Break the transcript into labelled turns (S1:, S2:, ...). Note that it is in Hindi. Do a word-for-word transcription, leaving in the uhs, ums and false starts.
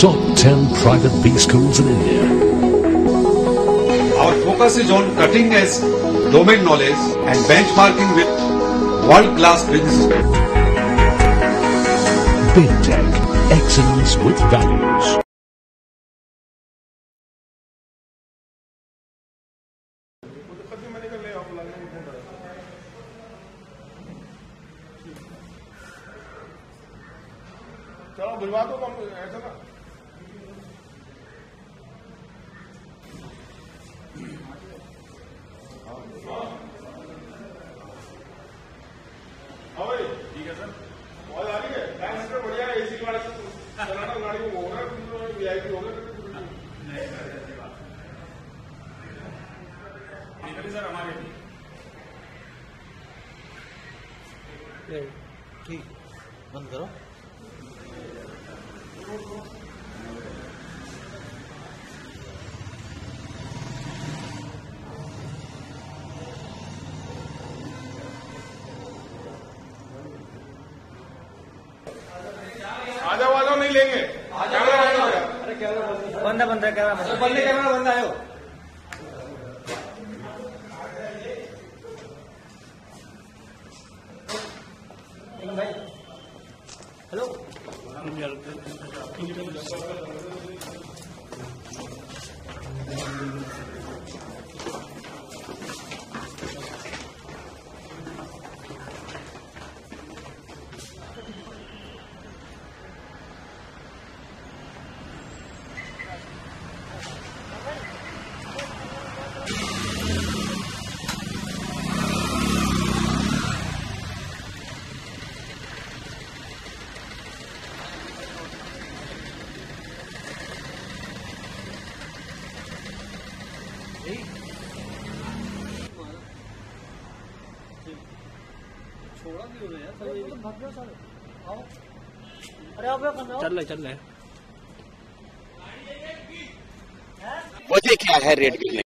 S1: top ten private B schools in India.
S2: Our focus is on cutting edge domain knowledge and benchmarking with world-class businesses.
S1: BidTech, excellence with values.
S3: चलो बुलवा दो ऐसा ना हाँ भाई ठीक है सर बहुत आ रही है टाइम से बढ़िया है एसी गाड़ी चलाना गाड़ी को होगा वीआईपी होगा सर हमारे
S4: ठीक बंद करो
S3: आजा वाला नहीं लेंगे कैमरा बंद हो गया
S4: अरे कैमरा बंद है बंद है कैमरा बंद बंद कैमरा बंद आयो भाई हेलो छोड़ा नहीं हो रहा यार अरे आप चल रहे चल रहे
S5: वजह क्या है रेड करने